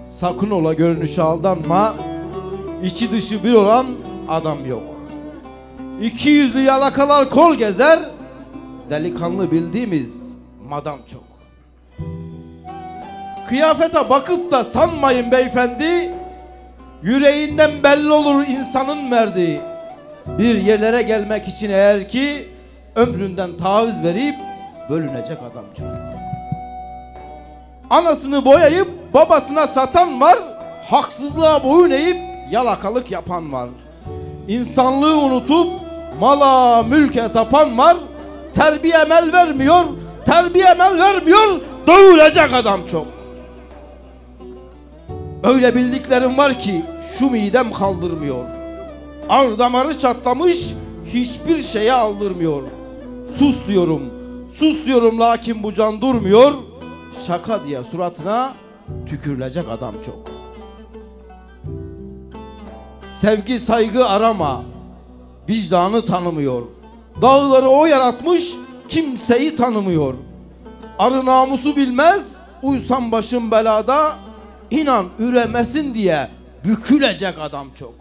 Sakın ola görünüşe aldanma, içi dışı bir olan adam yok. İki yüzlü yalakalar kol gezer, delikanlı bildiğimiz madam çok. Kıyafete bakıp da sanmayın beyefendi, yüreğinden belli olur insanın merdi. Bir yerlere gelmek için eğer ki ömründen taviz verip bölünecek adam çok. Anasını boyayıp babasına satan var, haksızlığa boyun eğip yalakalık yapan var. İnsanlığı unutup mala mülke tapan var, terbiye emel vermiyor, dövülecek adam çok. Öyle bildiklerim var ki şu midem kaldırmıyor. Ar damarı çatlamış, hiçbir şeye aldırmıyor. Sus diyorum lakin bu can durmuyor. Şaka diye suratına tükürülecek adam çok. Sevgi saygı arama, vicdanı tanımıyor. Dağları o yaratmış, kimseyi tanımıyor. Arı namusu bilmez, uysam başım belada. İnan üremesin diye bükülecek adam çok.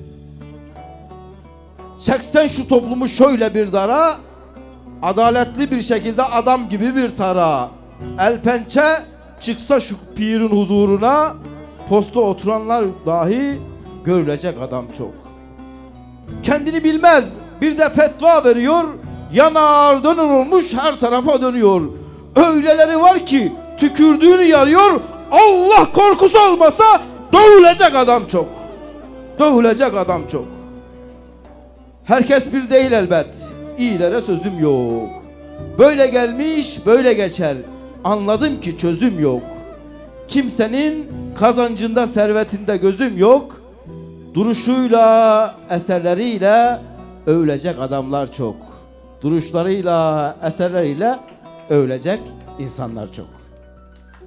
Çeksen şu toplumu şöyle bir dara, adaletli bir şekilde adam gibi bir tara. El pençe çıksa şu pirin huzuruna, posta oturanlar dahi görülecek adam çok. Kendini bilmez, bir de fetva veriyor, yanar dönür olmuş her tarafa dönüyor. Öyleleri var ki tükürdüğünü yarıyor, Allah korkusu olmasa dövülecek adam çok. Dövülecek adam çok. Herkes bir değil elbet, iyilere sözüm yok. Böyle gelmiş böyle geçer, anladım ki çözüm yok. Kimsenin kazancında servetinde gözüm yok. Duruşuyla eserleriyle övülecek adamlar çok. Duruşlarıyla eserleriyle övülecek insanlar çok.